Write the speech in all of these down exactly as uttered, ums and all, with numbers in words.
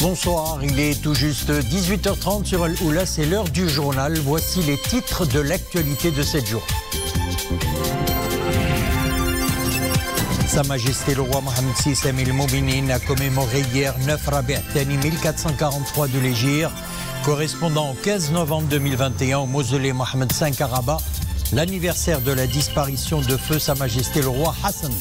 Bonsoir, il est tout juste dix-huit heures trente sur Al-Oula, c'est l'heure du journal. Voici les titres de l'actualité de cette journée. Sa Majesté le roi Mohammed six Amir al-Mouminin a commémoré hier neuf Rabi' al-Thani mille quatre cent quarante-trois de l'Hégire, correspondant au quinze novembre deux mille vingt et un au mausolée Mohammed cinq à Rabat, l'anniversaire de la disparition de feu Sa Majesté le roi Hassan.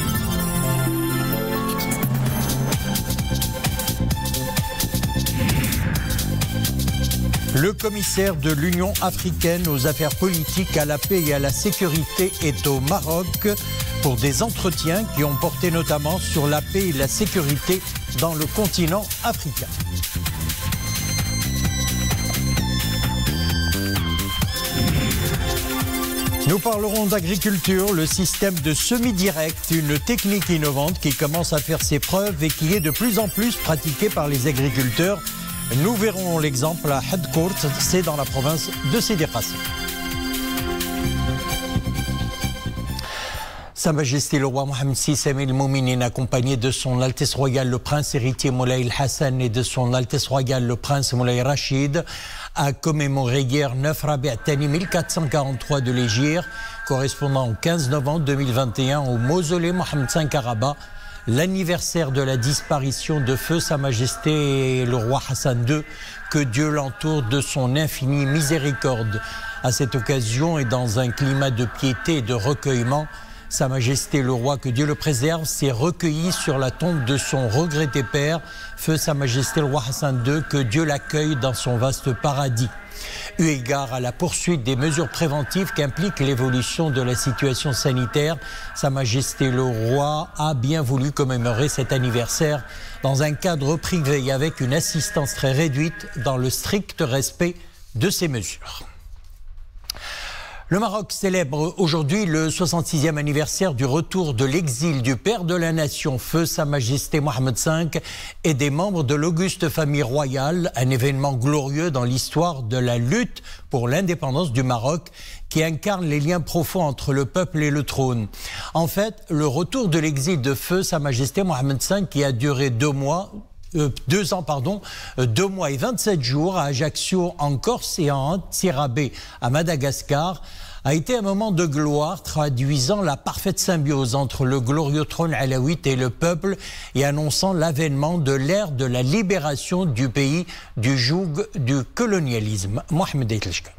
Le commissaire de l'Union africaine aux affaires politiques, à la paix et à la sécurité est au Maroc pour des entretiens qui ont porté notamment sur la paix et la sécurité dans le continent africain. Nous parlerons d'agriculture, le système de semis direct, une technique innovante qui commence à faire ses preuves et qui est de plus en plus pratiquée par les agriculteurs. Nous verrons l'exemple à Hadkourt, c'est dans la province de Sidi Qassim. Sa Majesté le roi Mohammed six Amir al-Mouminin, accompagné de son Altesse royale le prince héritier Moulay el-Hassan et de son Altesse royale le prince Moulay Rachid, a commémoré hier neuf Rabi' al-Thani mille quatre cent quarante-trois de l'Hégire, correspondant au quinze novembre deux mille vingt et un au mausolée Mohammed cinq à Rabat, l'anniversaire de la disparition de feu Sa Majesté le roi Hassan deux, que Dieu l'entoure de son infinie miséricorde. À cette occasion et dans un climat de piété et de recueillement, Sa Majesté le roi, que Dieu le préserve, s'est recueilli sur la tombe de son regretté père, feu Sa Majesté le roi Hassan deux, que Dieu l'accueille dans son vaste paradis. Eu égard à la poursuite des mesures préventives qu'implique l'évolution de la situation sanitaire, Sa Majesté le roi a bien voulu commémorer cet anniversaire dans un cadre privé et avec une assistance très réduite dans le strict respect de ces mesures. Le Maroc célèbre aujourd'hui le soixante-sixième anniversaire du retour de l'exil du père de la nation, feu Sa Majesté Mohammed cinq, et des membres de l'auguste famille royale, un événement glorieux dans l'histoire de la lutte pour l'indépendance du Maroc qui incarne les liens profonds entre le peuple et le trône. En fait, le retour de l'exil de feu Sa Majesté Mohammed cinq, qui a duré deux mois, Euh, deux ans, pardon, euh, deux mois et vingt-sept jours à Ajaccio en Corse et en Antsirabe à Madagascar, a été un moment de gloire traduisant la parfaite symbiose entre le glorieux trône alaouite et le peuple et annonçant l'avènement de l'ère de la libération du pays du joug du colonialisme. Mohamed Eitlchka.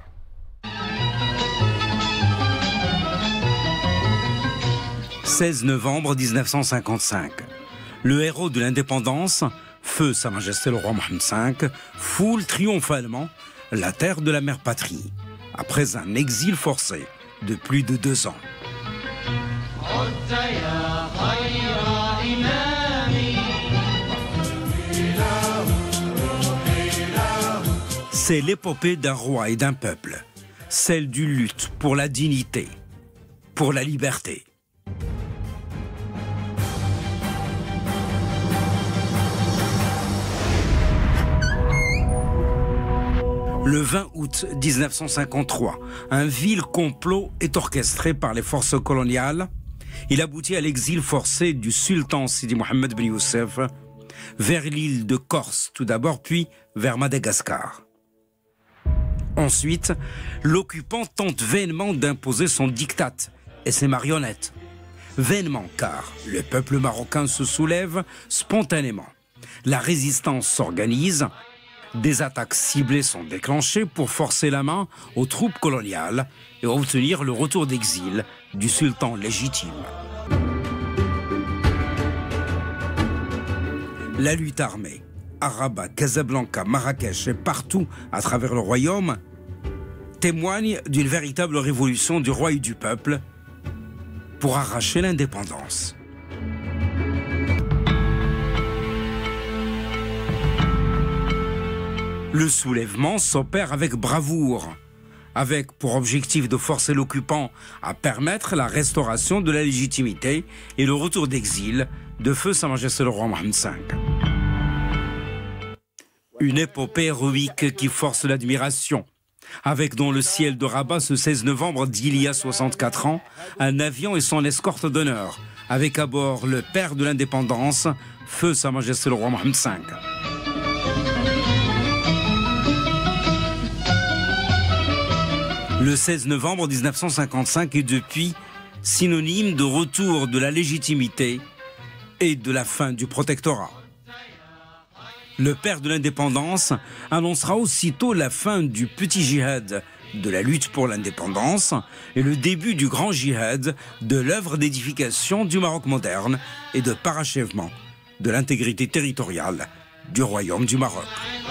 seize novembre mille neuf cent cinquante-cinq. Le héros de l'indépendance, feu Sa Majesté le roi Mohammed cinq, foule triomphalement la terre de la mère patrie, après un exil forcé de plus de deux ans. C'est l'épopée d'un roi et d'un peuple, celle d'une lutte pour la dignité, pour la liberté. Le vingt août mille neuf cent cinquante-trois, un vil complot est orchestré par les forces coloniales. Il aboutit à l'exil forcé du sultan Sidi Mohammed Ben Youssef vers l'île de Corse tout d'abord, puis vers Madagascar. Ensuite, l'occupant tente vainement d'imposer son diktat et ses marionnettes. Vainement, car le peuple marocain se soulève spontanément. La résistance s'organise. Des attaques ciblées sont déclenchées pour forcer la main aux troupes coloniales et obtenir le retour d'exil du sultan légitime. La lutte armée, à Rabat, Casablanca, Marrakech et partout à travers le royaume, témoigne d'une véritable révolution du roi et du peuple pour arracher l'indépendance. Le soulèvement s'opère avec bravoure, avec pour objectif de forcer l'occupant à permettre la restauration de la légitimité et le retour d'exil de feu Sa Majesté le roi Mohammed cinq. Une épopée héroïque qui force l'admiration, avec dans le ciel de Rabat ce seize novembre d'il y a soixante-quatre ans, un avion et son escorte d'honneur, avec à bord le père de l'indépendance, feu Sa Majesté le roi Mohammed cinq. Le seize novembre mille neuf cent cinquante-cinq est depuis synonyme de retour de la légitimité et de la fin du protectorat. Le père de l'indépendance annoncera aussitôt la fin du petit djihad de la lutte pour l'indépendance et le début du grand djihad de l'œuvre d'édification du Maroc moderne et de parachèvement de l'intégrité territoriale du Royaume du Maroc.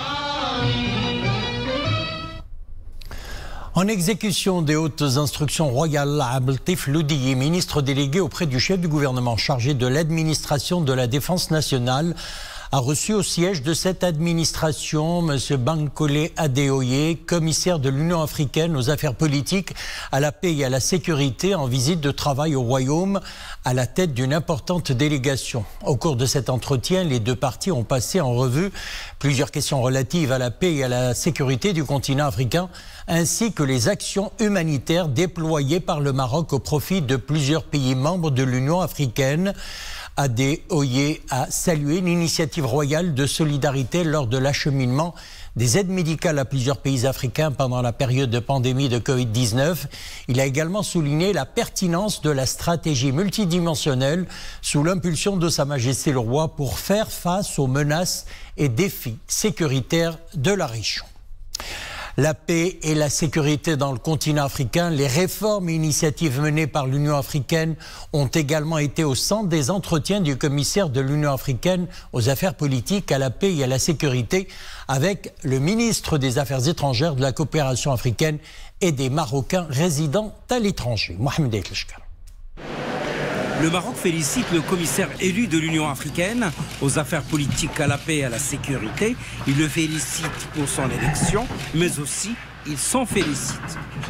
En exécution des hautes instructions royales, Abdeltif Loudiyi, ministre délégué auprès du chef du gouvernement chargé de l'administration de la défense nationale, a reçu au siège de cette administration M. Bankole Adeoye, commissaire de l'Union africaine aux affaires politiques, à la paix et à la sécurité, en visite de travail au Royaume, à la tête d'une importante délégation. Au cours de cet entretien, les deux parties ont passé en revue plusieurs questions relatives à la paix et à la sécurité du continent africain, ainsi que les actions humanitaires déployées par le Maroc au profit de plusieurs pays membres de l'Union africaine. Adeoye a salué l'initiative royale de solidarité lors de l'acheminement des aides médicales à plusieurs pays africains pendant la période de pandémie de Covid dix-neuf. Il a également souligné la pertinence de la stratégie multidimensionnelle sous l'impulsion de Sa Majesté le Roi pour faire face aux menaces et défis sécuritaires de la région. La paix et la sécurité dans le continent africain, les réformes et initiatives menées par l'Union africaine ont également été au centre des entretiens du commissaire de l'Union africaine aux affaires politiques, à la paix et à la sécurité avec le ministre des Affaires étrangères, de la coopération africaine et des Marocains résidant à l'étranger. Mohamed El Chkar. Le Maroc félicite le commissaire élu de l'Union africaine aux affaires politiques, à la paix et à la sécurité. Il le félicite pour son élection, mais aussi il s'en félicite.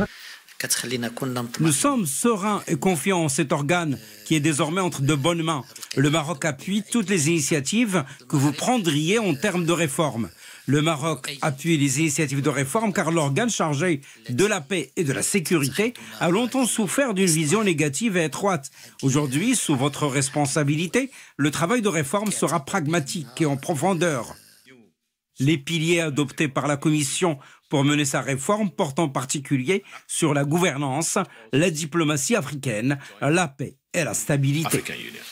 Nous sommes sereins et confiants en cet organe qui est désormais entre de bonnes mains. Le Maroc appuie toutes les initiatives que vous prendriez en termes de réforme. Le Maroc appuie les initiatives de réforme car l'organe chargé de la paix et de la sécurité a longtemps souffert d'une vision négative et étroite. Aujourd'hui, sous votre responsabilité, le travail de réforme sera pragmatique et en profondeur. Les piliers adoptés par la Commission pour mener sa réforme portent en particulier sur la gouvernance, la diplomatie africaine, la paix et la stabilité.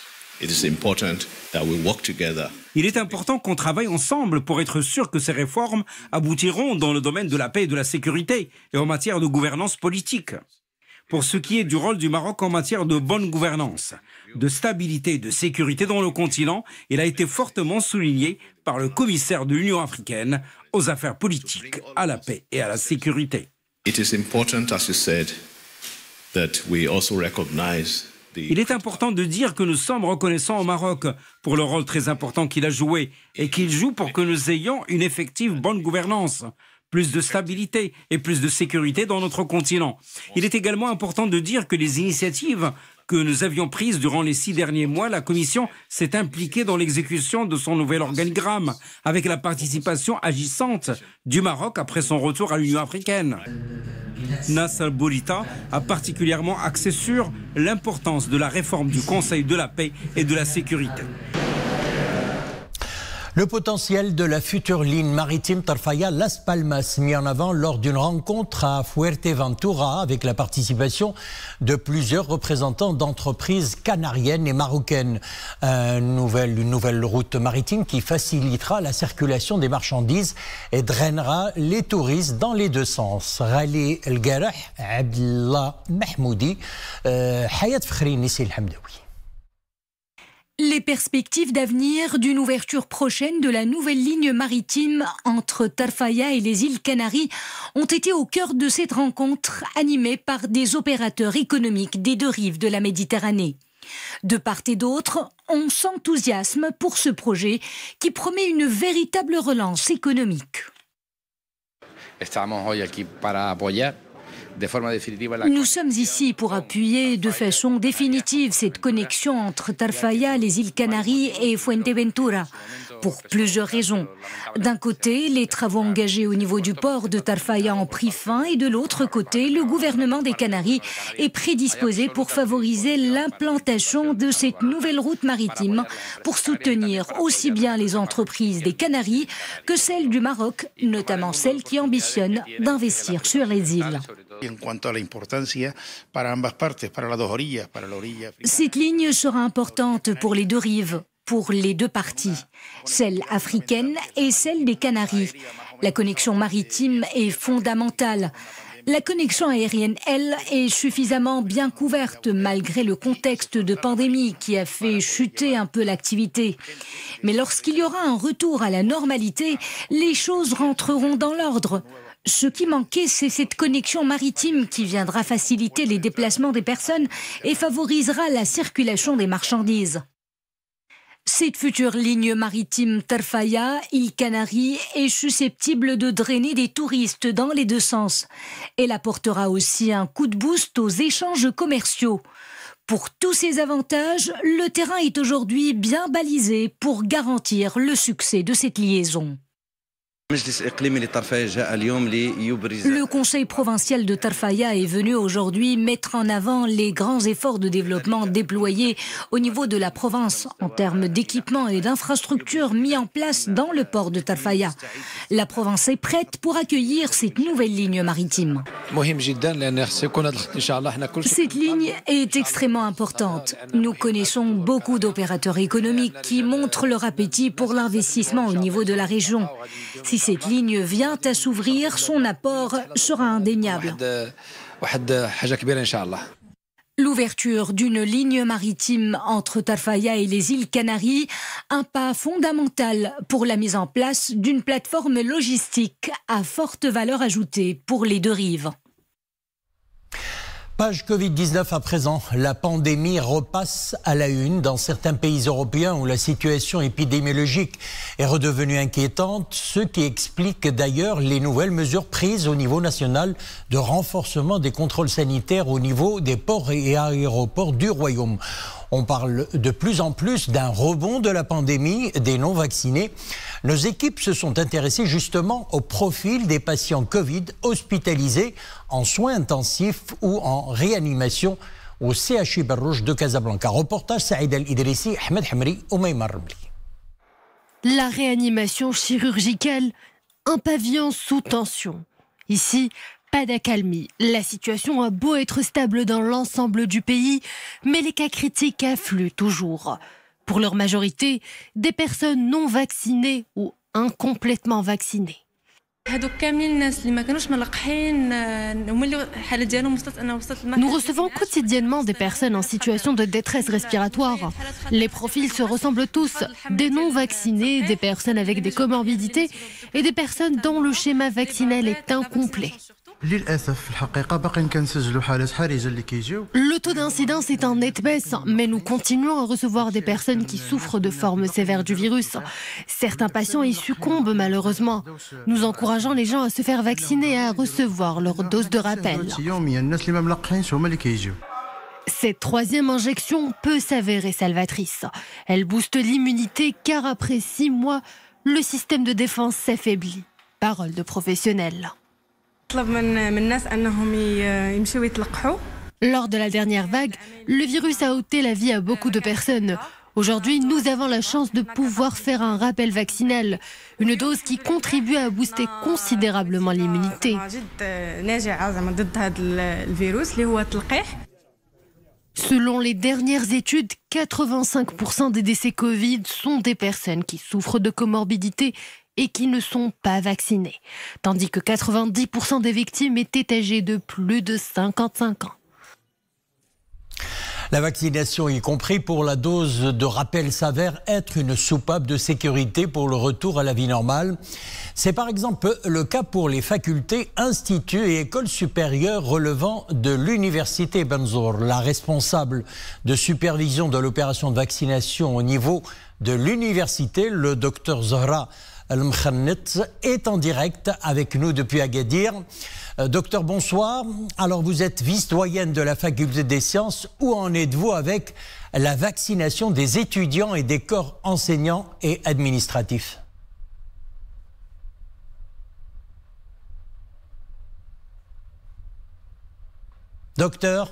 Il est important qu'on travaille ensemble pour être sûr que ces réformes aboutiront dans le domaine de la paix et de la sécurité et en matière de gouvernance politique. Pour ce qui est du rôle du Maroc en matière de bonne gouvernance, de stabilité et de sécurité dans le continent, il a été fortement souligné par le commissaire de l'Union africaine aux affaires politiques, à la paix et à la sécurité. It is important, as you said, that we also recognize. Il est important de dire que nous sommes reconnaissants au Maroc pour le rôle très important qu'il a joué et qu'il joue pour que nous ayons une effective bonne gouvernance, plus de stabilité et plus de sécurité dans notre continent. Il est également important de dire que les initiatives que nous avions prises durant les six derniers mois, la Commission s'est impliquée dans l'exécution de son nouvel organigramme, avec la participation agissante du Maroc après son retour à l'Union africaine. Nasser Bourita a particulièrement axé sur l'importance de la réforme du Conseil de la paix et de la sécurité. Le potentiel de la future ligne maritime Tarfaya-Las Palmas mis en avant lors d'une rencontre à Fuerteventura avec la participation de plusieurs représentants d'entreprises canariennes et marocaines. Une nouvelle, une nouvelle route maritime qui facilitera la circulation des marchandises et drainera les touristes dans les deux sens. Rali El Garah, Abdallah Mahmoudi, Hayat Fakhri, Nissi El Hamdawi. Les perspectives d'avenir d'une ouverture prochaine de la nouvelle ligne maritime entre Tarfaya et les îles Canaries ont été au cœur de cette rencontre animée par des opérateurs économiques des deux rives de la Méditerranée. De part et d'autre, on s'enthousiasme pour ce projet qui promet une véritable relance économique. Nous sommes ici pour appuyer de façon définitive cette connexion entre Tarfaya, les îles Canaries et Fuerteventura, pour plusieurs raisons. D'un côté, les travaux engagés au niveau du port de Tarfaya ont pris fin et de l'autre côté, le gouvernement des Canaries est prédisposé pour favoriser l'implantation de cette nouvelle route maritime pour soutenir aussi bien les entreprises des Canaries que celles du Maroc, notamment celles qui ambitionnent d'investir sur les îles. Cette ligne sera importante pour les deux rives, pour les deux parties, celle africaine et celle des Canaries. La connexion maritime est fondamentale. La connexion aérienne, elle, est suffisamment bien couverte malgré le contexte de pandémie qui a fait chuter un peu l'activité. Mais lorsqu'il y aura un retour à la normalité, les choses rentreront dans l'ordre. Ce qui manquait, c'est cette connexion maritime qui viendra faciliter les déplacements des personnes et favorisera la circulation des marchandises. Cette future ligne maritime Tarfaya-Îles Canaries est susceptible de drainer des touristes dans les deux sens. Elle apportera aussi un coup de boost aux échanges commerciaux. Pour tous ces avantages, le terrain est aujourd'hui bien balisé pour garantir le succès de cette liaison. Le Conseil provincial de Tarfaya est venu aujourd'hui mettre en avant les grands efforts de développement déployés au niveau de la province en termes d'équipements et d'infrastructures mis en place dans le port de Tarfaya. La province est prête pour accueillir cette nouvelle ligne maritime. Cette ligne est extrêmement importante. Nous connaissons beaucoup d'opérateurs économiques qui montrent leur appétit pour l'investissement au niveau de la région. Si cette ligne vient à s'ouvrir, son apport sera indéniable. L'ouverture d'une ligne maritime entre Tarfaya et les îles Canaries, un pas fondamental pour la mise en place d'une plateforme logistique à forte valeur ajoutée pour les deux rives. Page Covid dix-neuf à présent. La pandémie repasse à la une dans certains pays européens où la situation épidémiologique est redevenue inquiétante, ce qui explique d'ailleurs les nouvelles mesures prises au niveau national de renforcement des contrôles sanitaires au niveau des ports et aéroports du Royaume. On parle de plus en plus d'un rebond de la pandémie des non-vaccinés. Nos équipes se sont intéressées justement au profil des patients Covid hospitalisés en soins intensifs ou en réanimation au C H U Berrouche de Casablanca. Reportage Saïd El-Idrissi, Ahmed Hamri, Oumaïma Rabli. La réanimation chirurgicale, un pavillon sous tension. Ici, pas d'accalmie. La situation a beau être stable dans l'ensemble du pays, mais les cas critiques affluent toujours. Pour leur majorité, des personnes non vaccinées ou incomplètement vaccinées. Nous recevons quotidiennement des personnes en situation de détresse respiratoire. Les profils se ressemblent tous, des non-vaccinés, des personnes avec des comorbidités et des personnes dont le schéma vaccinal est incomplet. Le taux d'incidence est en nette baisse, mais nous continuons à recevoir des personnes qui souffrent de formes sévères du virus. Certains patients y succombent malheureusement. Nous encourageons les gens à se faire vacciner et à recevoir leur dose de rappel. Cette troisième injection peut s'avérer salvatrice. Elle booste l'immunité car après six mois, le système de défense s'affaiblit. Parole de professionnels. Lors de la dernière vague, le virus a ôté la vie à beaucoup de personnes. Aujourd'hui, nous avons la chance de pouvoir faire un rappel vaccinal, une dose qui contribue à booster considérablement l'immunité. Selon les dernières études, quatre-vingt-cinq pour cent des décès Covid sont des personnes qui souffrent de comorbidités et qui ne sont pas vaccinées, tandis que quatre-vingt-dix pour cent des victimes étaient âgées de plus de cinquante-cinq ans. La vaccination, y compris pour la dose de rappel, s'avère être une soupape de sécurité pour le retour à la vie normale. C'est par exemple le cas pour les facultés, instituts et écoles supérieures relevant de l'université Benzour. La responsable de supervision de l'opération de vaccination au niveau de l'université, le docteur Zahra El-Mkhannet, est en direct avec nous depuis Agadir. Euh, docteur, bonsoir. Alors, vous êtes vice-doyenne de la faculté des sciences. Où en êtes-vous avec la vaccination des étudiants et des corps enseignants et administratifs? Docteur?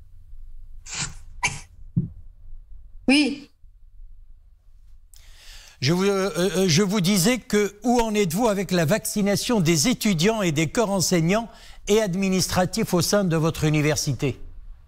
Oui. Je vous, euh, je vous disais que où en êtes-vous avec la vaccination des étudiants et des corps enseignants et administratifs au sein de votre université?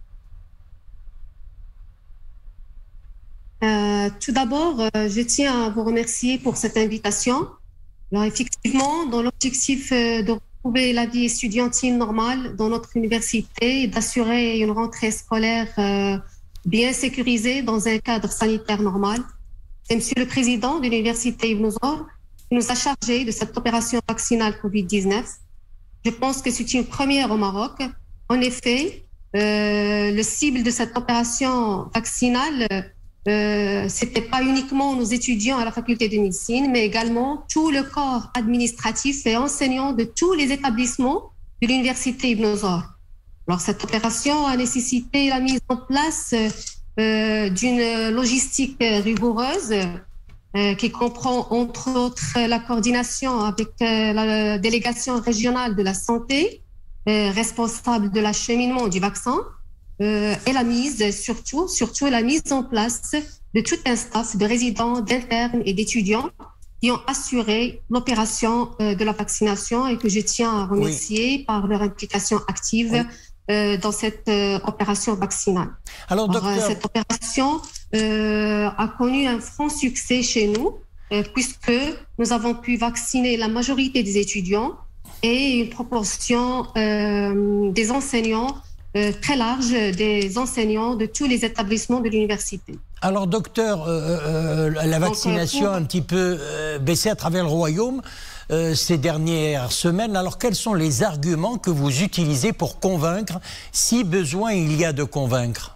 euh, Tout d'abord, euh, je tiens à vous remercier pour cette invitation. Alors effectivement, dans l'objectif euh, de retrouver la vie estudiantine normale dans notre université et d'assurer une rentrée scolaire euh, bien sécurisée dans un cadre sanitaire normal, c'est Monsieur le Président de l'Université Ibn Zaur qui nous a chargé de cette opération vaccinale covid dix-neuf. Je pense que c'est une première au Maroc. En effet, euh, le cible de cette opération vaccinale, euh, ce n'était pas uniquement nos étudiants à la faculté de médecine, mais également tout le corps administratif et enseignant de tous les établissements de l'Université Ibn Zaur. Alors, cette opération a nécessité la mise en place euh, d'une logistique rigoureuse euh, qui comprend entre autres la coordination avec euh, la délégation régionale de la santé, euh, responsable de l'acheminement du vaccin, euh, et la mise, surtout, surtout la mise en place de tout un staff de résidents, d'internes et d'étudiants qui ont assuré l'opération euh, de la vaccination et que je tiens à remercier oui. par leur implication active oui. euh, dans cette euh, opération vaccinale. Alors, docteur... Alors, cette opération euh, a connu un franc succès chez nous euh, puisque nous avons pu vacciner la majorité des étudiants et une proportion euh, des enseignants euh, très large des enseignants de tous les établissements de l'université. Alors, docteur, euh, euh, la vaccination Donc, pour... a un petit peu euh, baissé à travers le royaume euh, ces dernières semaines. Alors, quels sont les arguments que vous utilisez pour convaincre, si besoin il y a de convaincre?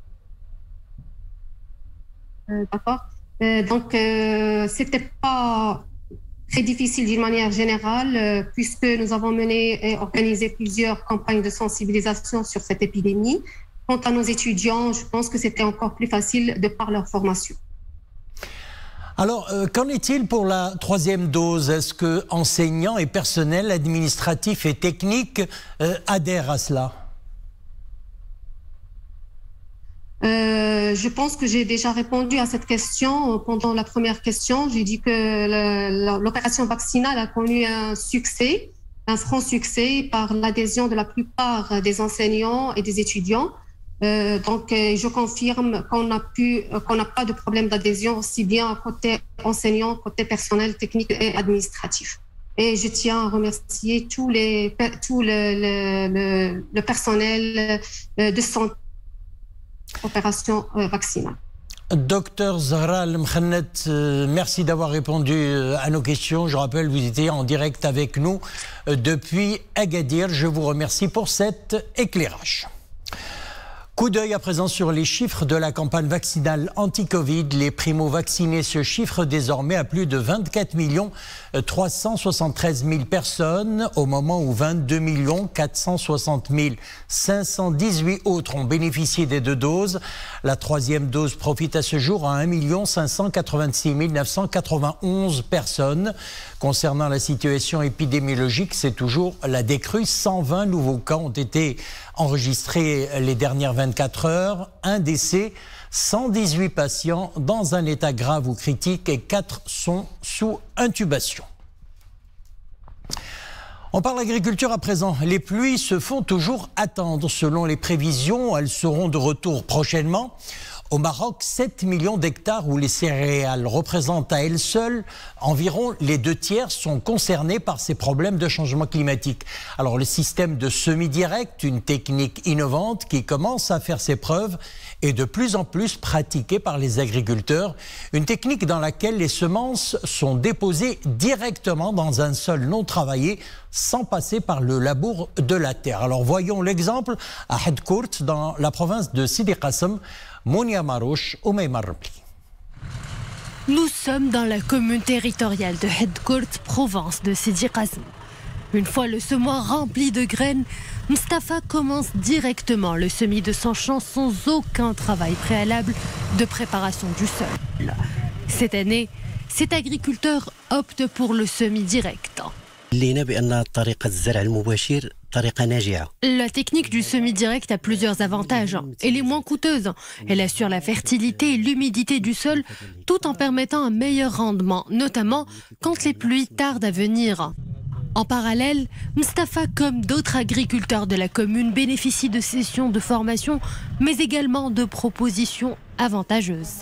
euh, D'accord. Euh, donc, euh, c'était pas très difficile d'une manière générale, euh, puisque nous avons mené et organisé plusieurs campagnes de sensibilisation sur cette épidémie. Quant à nos étudiants, je pense que c'était encore plus facile de par leur formation. Alors, euh, qu'en est-il pour la troisième dose? Est-ce que enseignants et personnel administratif et technique euh, adhèrent à cela? Euh, je pense que j'ai déjà répondu à cette question pendant la première question. J'ai dit que l'opération vaccinale a connu un succès, un franc succès par l'adhésion de la plupart des enseignants et des étudiants. Euh, donc, je confirme qu'on a pu, qu'on n'a pas de problème d'adhésion aussi bien côté enseignant, côté personnel, technique et administratif. Et je tiens à remercier tous les, tout le, le, le, le personnel de santé. Opération euh, vaccinale. Docteur Zahra Al-Mkhannet, euh, merci d'avoir répondu euh, à nos questions. Je rappelle, vous étiez en direct avec nous euh, depuis Agadir. Je vous remercie pour cet éclairage. Coup d'œil à présent sur les chiffres de la campagne vaccinale anti-Covid. Les primo-vaccinés se chiffrent désormais à plus de vingt-quatre millions trois cent soixante-treize mille personnes, au moment où vingt-deux millions quatre cent soixante mille cinq cent dix-huit autres ont bénéficié des deux doses. La troisième dose profite à ce jour à un million cinq cent quatre-vingt-six mille neuf cent quatre-vingt-onze personnes. Concernant la situation épidémiologique, c'est toujours la décrue. cent vingt nouveaux cas ont été enregistrés les dernières vingt-quatre heures. Un décès, cent dix-huit patients dans un état grave ou critique et quatre sont sous intubation. On parle agriculture à présent. Les pluies se font toujours attendre. Selon les prévisions, elles seront de retour prochainement. Au Maroc, sept millions d'hectares où les céréales représentent à elles seules environ les deux tiers sont concernés par ces problèmes de changement climatique. Alors le système de semis direct, une technique innovante qui commence à faire ses preuves, est de plus en plus pratiquée par les agriculteurs. Une technique dans laquelle les semences sont déposées directement dans un sol non travaillé sans passer par le labour de la terre. Alors voyons l'exemple à Hedkourt dans la province de Sidi Qassem. Mounia Marouche, Oumaïma Rabli. Nous sommes dans la commune territoriale de Hedkourt, province de Sidi Qassem. Une fois le semoir rempli de graines, Mustapha commence directement le semis de son champ sans aucun travail préalable de préparation du sol. Cette année, cet agriculteur opte pour le semis direct. La technique du semi-direct a plusieurs avantages. Elle est moins coûteuse. Elle assure la fertilité et l'humidité du sol tout en permettant un meilleur rendement, notamment quand les pluies tardent à venir. En parallèle, Mustafa, comme d'autres agriculteurs de la commune, bénéficie de sessions de formation, mais également de propositions avantageuses.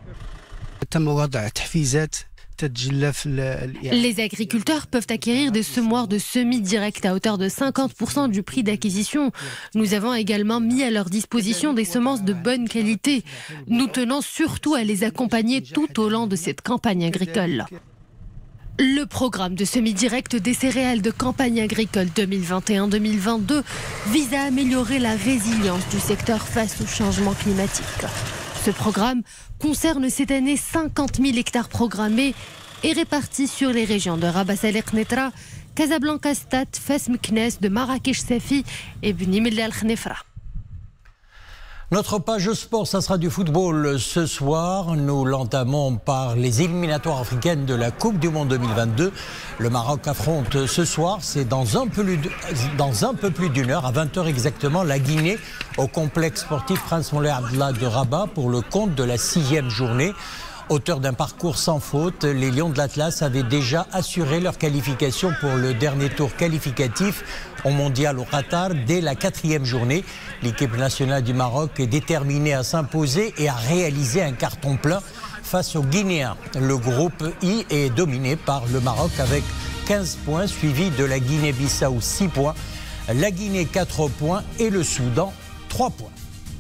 Les agriculteurs peuvent acquérir des semoirs de semi-direct à hauteur de cinquante pour cent du prix d'acquisition. Nous avons également mis à leur disposition des semences de bonne qualité. Nous tenons surtout à les accompagner tout au long de cette campagne agricole. Le programme de semi-direct des céréales de campagne agricole deux mille vingt et un deux mille vingt-deux vise à améliorer la résilience du secteur face au changement climatique. Ce programme concerne cette année cinquante mille hectares programmés et répartis sur les régions de Rabat Saleh Knetra, Casablanca Stade, Fes Meknès, de Marrakech Safi et Bni Mellal Al Khnefra. Notre page sport, ça sera du football ce soir. Nous l'entamons par les éliminatoires africaines de la Coupe du Monde deux mille vingt-deux. Le Maroc affronte ce soir, c'est dans un peu, dans un peu plus d'une heure, à vingt heures exactement, la Guinée au complexe sportif Prince Moulay Abdallah de Rabat pour le compte de la sixième journée. Auteur d'un parcours sans faute, les Lions de l'Atlas avaient déjà assuré leur qualification pour le dernier tour qualificatif au mondial au Qatar dès la quatrième journée. L'équipe nationale du Maroc est déterminée à s'imposer et à réaliser un carton plein face aux Guinéens. Le groupe I est dominé par le Maroc avec quinze points, suivi de la Guinée-Bissau six points, la Guinée quatre points et le Soudan trois points.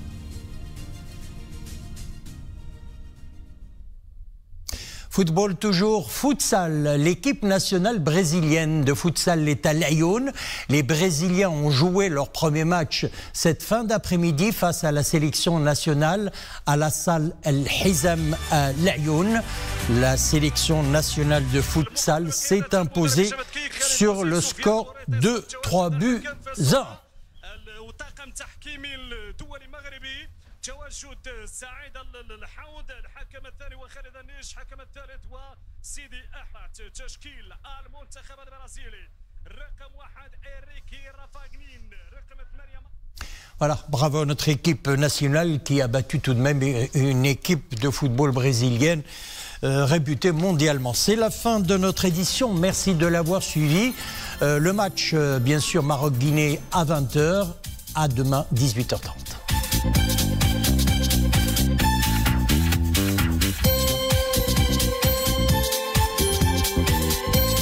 Football toujours, futsal. L'équipe nationale brésilienne de futsal est à Lyon. Les Brésiliens ont joué leur premier match cette fin d'après-midi face à la sélection nationale à la salle El Hizam à Lyon. La sélection nationale de futsal s'est imposée sur le score de trois buts à un. تواجد سعيد الحوض الحكم الثاني وخالد النيش حكم الثالث وسيدي احمد تشكيل المنتخب البرازيلي رقم واحد إريكي رافاغنين رقم ثمانية. Voilà, bravo à notre équipe nationale qui a battu tout de même une équipe de football brésilienne euh, réputée mondialement. C'est la fin de notre édition, merci de l'avoir suivi. Euh, le match, euh, bien sûr, Maroc-Guinée à vingt heures, à demain dix-huit heures trente.